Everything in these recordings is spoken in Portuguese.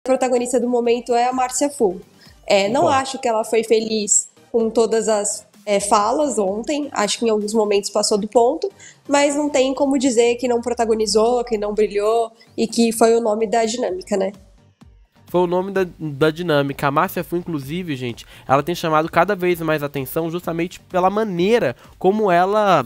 protagonista do momento é a Márcia Fu. Não acho que ela foi feliz com todas as falas ontem, acho que em alguns momentos passou do ponto, mas não tem como dizer que não protagonizou, que não brilhou e que foi o nome da dinâmica, né? Foi o nome da dinâmica. A Márcia Fu, inclusive, gente, ela tem chamado cada vez mais atenção justamente pela maneira como ela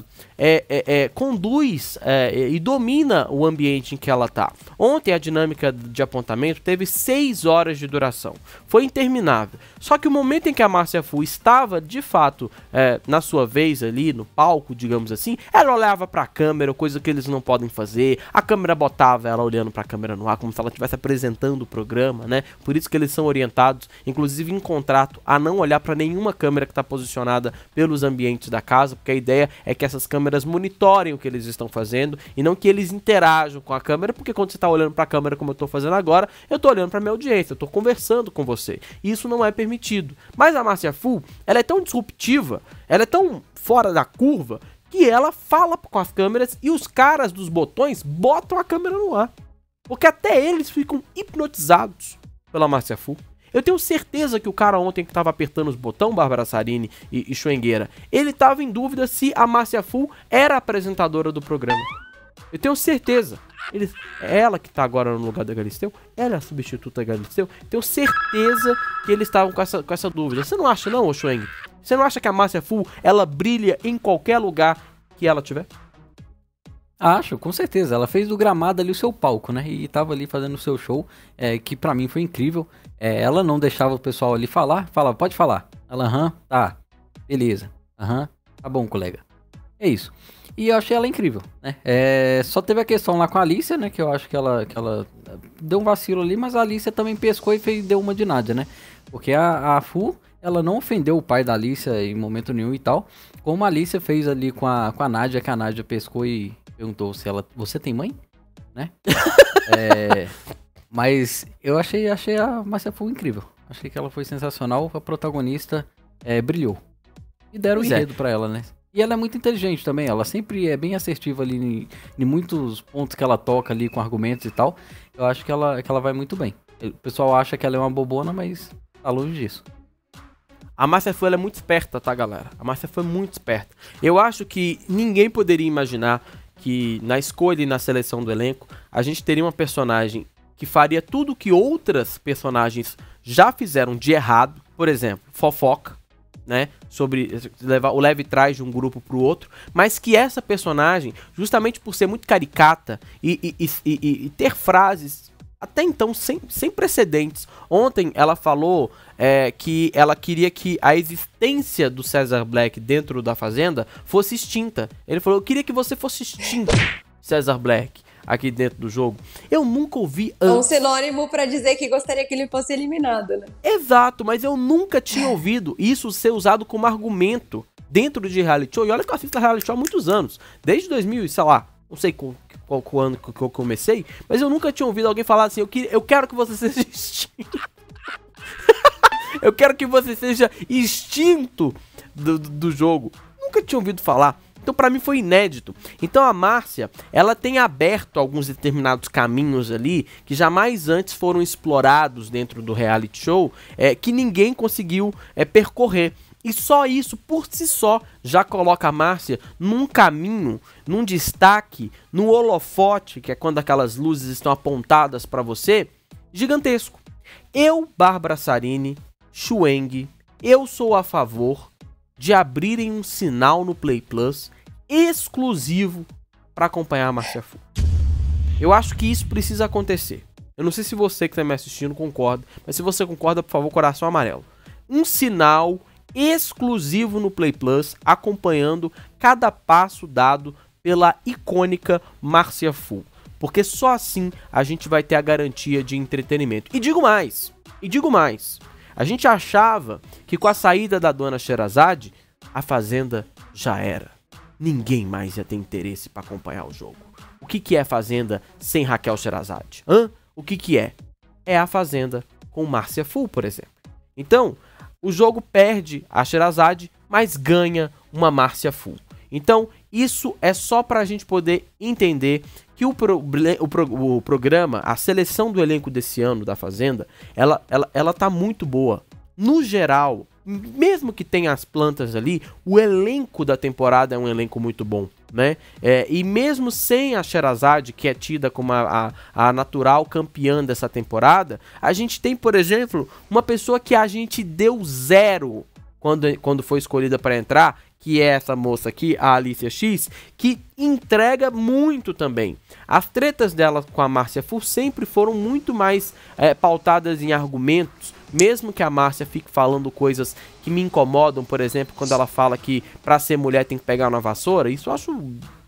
conduz e domina o ambiente em que ela tá. Ontem a dinâmica de apontamento teve 6 horas de duração. Foi interminável. Só que o momento em que a Márcia Fu estava, de fato, na sua vez ali, no palco, digamos assim, ela olhava pra câmera, coisa que eles não podem fazer. A câmera botava ela olhando pra câmera no ar, como se ela estivesse apresentando o programa, né? Por isso que eles são orientados, inclusive em contrato, a não olhar para nenhuma câmera que está posicionada pelos ambientes da casa, porque a ideia é que essas câmeras monitorem o que eles estão fazendo e não que eles interajam com a câmera, porque quando você está olhando para a câmera como eu estou fazendo agora, eu estou olhando para minha audiência, eu estou conversando com você. E isso não é permitido. Mas a Márcia Fu, ela é tão disruptiva, ela é tão fora da curva, que ela fala com as câmeras e os caras dos botões botam a câmera no ar. Porque até eles ficam hipnotizados pela Márcia Fu. Eu tenho certeza que o cara ontem que tava apertando os botões, Bárbara Sarini e Schwengueira, ele tava em dúvida se a Márcia Fu era a apresentadora do programa. Eu tenho certeza. É ela que tá agora no lugar da Galisteu? Ela é a substituta da Galisteu? Tenho certeza que eles estavam com essa dúvida. Você não acha não, Schweng? Você não acha que a Márcia Fu, ela brilha em qualquer lugar que ela tiver? Acho, com certeza. Ela fez do gramado ali o seu palco, né? E tava ali fazendo o seu show, que pra mim foi incrível. Ela não deixava o pessoal ali falar. Falava, pode falar. Ela, tá, beleza. Tá bom, colega. É isso. E eu achei ela incrível, né? Só teve a questão lá com a Alicia, né? Que eu acho que ela deu um vacilo ali, mas a Alicia também pescou e deu uma de Nádia, né? Porque a Fu, ela não ofendeu o pai da Alicia em momento nenhum e tal. Como a Alicia fez ali com a Nádia, que a Nádia pescou e perguntou se você tem mãe? Né? Mas eu achei a Márcia Fu incrível. Achei que ela foi sensacional. A protagonista brilhou. E deram o enredo pra ela, né? E ela é muito inteligente também. Ela sempre é bem assertiva ali em muitos pontos que ela toca ali com argumentos e tal. Eu acho que ela vai muito bem. O pessoal acha que ela é uma bobona, mas tá longe disso. A Márcia Fu, ela é muito esperta, tá, galera? A Márcia Fu é muito esperta. Eu acho que ninguém poderia imaginar que na escolha e na seleção do elenco, a gente teria uma personagem que faria tudo que outras personagens já fizeram de errado. Por exemplo, fofoca, né? Sobre levar o leve trás de um grupo pro outro. Mas que essa personagem, justamente por ser muito caricata e ter frases até então sem precedentes. Ontem ela falou que ela queria que a existência do César Black dentro da Fazenda fosse extinta. Ele falou, eu queria que você fosse extinto, César Black, aqui dentro do jogo. Eu nunca ouvi antes. É um sinônimo pra dizer que gostaria que ele fosse eliminado, né? Exato, mas eu nunca tinha ouvido isso ser usado como argumento dentro de reality show. E olha que eu assisto a reality show há muitos anos. Desde 2000, sei lá, não sei qual ano que eu comecei, mas eu nunca tinha ouvido alguém falar assim, eu quero que você seja extinto. Eu quero que você seja extinto do jogo. Nunca tinha ouvido falar. Então pra mim foi inédito. Então a Márcia, ela tem aberto alguns determinados caminhos ali que jamais antes foram explorados dentro do reality show, que ninguém conseguiu percorrer. E só isso, por si só, já coloca a Márcia num caminho, num destaque, no holofote, que é quando aquelas luzes estão apontadas para você, gigantesco. Eu, Bárbara Sarini, Schweng, eu sou a favor de abrirem um sinal no Play Plus exclusivo para acompanhar a Márcia Fu. Eu acho que isso precisa acontecer. Eu não sei se você que está me assistindo concorda, mas se você concorda, por favor, coração amarelo. Um sinal exclusivo no Play Plus, acompanhando cada passo dado pela icônica Márcia Fu. Porque só assim a gente vai ter a garantia de entretenimento. E digo mais, a gente achava que com a saída da dona Sherazade, a Fazenda já era. Ninguém mais ia ter interesse para acompanhar o jogo. O que é Fazenda sem Raquel Sherazade? O que é? É a Fazenda com Márcia Fu, por exemplo. Então, o jogo perde a Sherazade, mas ganha uma Márcia Fu. Então, Isso é só pra gente poder entender que o programa, a seleção do elenco desse ano da Fazenda, ela tá muito boa. No geral, mesmo que tenha as plantas ali, o elenco da temporada é um elenco muito bom, né? E mesmo sem a Sherazade, que é tida como a natural campeã dessa temporada, a gente tem, por exemplo, uma pessoa que a gente deu 0 quando foi escolhida para entrar, que é essa moça aqui, a Alicia X, que entrega muito também. As tretas dela com a Márcia Fu sempre foram muito mais pautadas em argumentos, mesmo que a Márcia fique falando coisas que me incomodam, por exemplo, quando ela fala que pra ser mulher tem que pegar uma vassoura, isso eu acho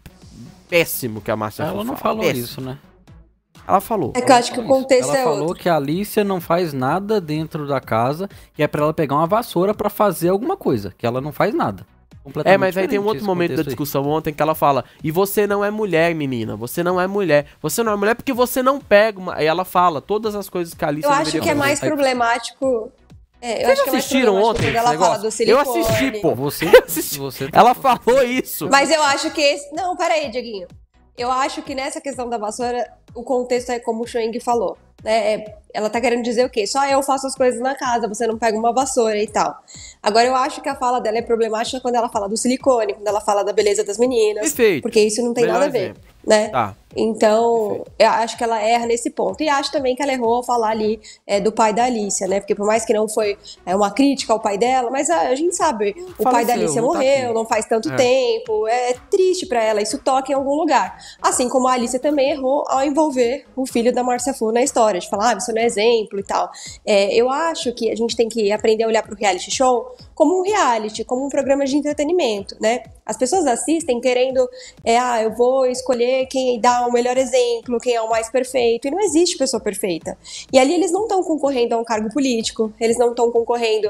péssimo que a Márcia Fu fala. Ela não falou isso, né? Ela falou. É que eu acho que o contexto ela é falou outro. que a Alicia não faz nada dentro da casa, que é pra ela pegar uma vassoura pra fazer alguma coisa, que ela não faz nada. Mas aí tem um outro momento da discussão ontem que ela fala: e você não é mulher, menina, você não é mulher. Você não é mulher porque você não pega uma... Aí ela fala todas as coisas que a Alicia Eu acho que é mais problemático... Vocês assistiram ontem esse negócio? Eu assisti, pô. Você ela falou isso. Mas eu acho que esse... Não, peraí, Dieguinho. Eu acho que nessa questão da vassoura, o contexto é como o Schwenk falou, né? Ela tá querendo dizer o quê? Só eu faço as coisas na casa, você não pega uma vassoura e tal. Agora, eu acho que a fala dela é problemática quando ela fala do silicone, quando ela fala da beleza das meninas. Perfeito. Porque isso não tem Melhor nada a ver, exemplo. né? Tá. Então, eu acho que ela erra nesse ponto. E acho também que ela errou ao falar ali do pai da Alicia, né? Porque por mais que não foi uma crítica ao pai dela, mas a gente sabe, o pai da Alicia morreu, não faz tanto tempo, é triste pra ela, isso toca em algum lugar. Assim como a Alicia também errou ao envolver o filho da Márcia Fu na história, de falar, você não é exemplo e tal. Eu acho que a gente tem que aprender a olhar pro reality show como um reality, como um programa de entretenimento, né? As pessoas assistem querendo, eu vou escolher quem dá o melhor exemplo, quem é o mais perfeito, e não existe pessoa perfeita. E ali eles não estão concorrendo a um cargo político, eles não estão concorrendo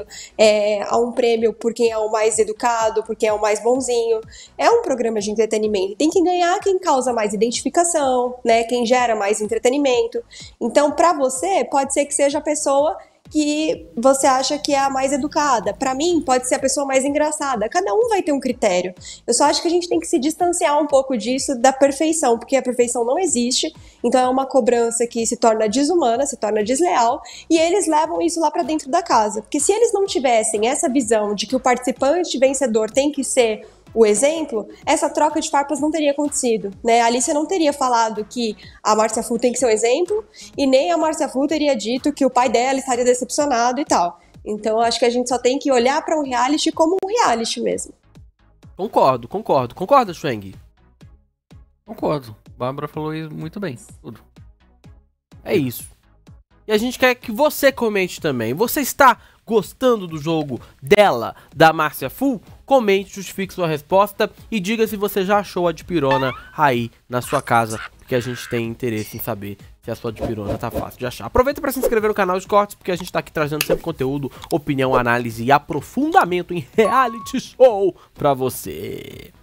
a um prêmio por quem é o mais educado, por quem é o mais bonzinho. É um programa de entretenimento, tem que ganhar quem causa mais identificação, né? Quem gera mais entretenimento. Então, pra você, pode ser que seja a pessoa que você acha que é a mais educada. Pra mim, pode ser a pessoa mais engraçada. Cada um vai ter um critério. Eu só acho que a gente tem que se distanciar um pouco disso da perfeição, porque a perfeição não existe. Então é uma cobrança que se torna desumana, se torna desleal, e eles levam isso lá pra dentro da casa. Porque se eles não tivessem essa visão de que o participante vencedor tem que ser o exemplo, essa troca de farpas não teria acontecido, né? A Alicia não teria falado que a Márcia Fu tem que ser um exemplo, e nem a Márcia Fu teria dito que o pai dela estaria decepcionado e tal. Então, acho que a gente só tem que olhar para um reality como um reality mesmo. Concordo. Concorda, Schwenk? Concordo. Bárbara falou isso muito bem. Tudo. É isso. E a gente quer que você comente também. Você está gostando do jogo dela, da Márcia Fu? Comente, justifique sua resposta e diga se você já achou a dipirona aí na sua casa, porque a gente tem interesse em saber se a sua dipirona tá fácil de achar. Aproveita para se inscrever no canal de cortes, porque a gente tá aqui trazendo sempre conteúdo, opinião, análise e aprofundamento em reality show pra você.